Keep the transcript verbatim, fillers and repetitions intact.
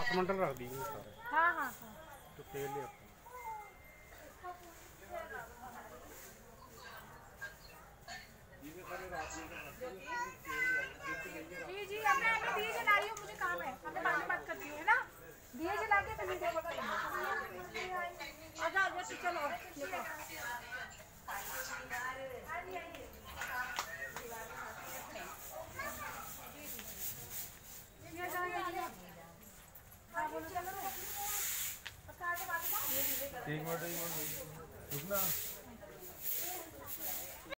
टमाटर रख दीजिए सारे। हाँ हाँ हाँ तो तेल ले जी जी अब मैं अभी दिए जला रही हूँ, मुझे काम है, हमें बाद में बात करती हूँ, है ना? दिए जला के फिर वीडियो कॉल करेंगे। आजा आजा तो चलो एक मिनट एक मिनट रुकना।